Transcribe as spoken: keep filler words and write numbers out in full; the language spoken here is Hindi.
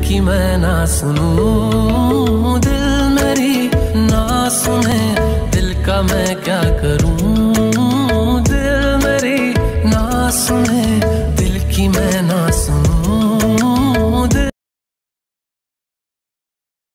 की मैं ना सुनूं, दिल मेरी ना सुने, दिल का मैं क्या करूं। दिल मेरी ना सुने, दिल की मैं ना सुनूं।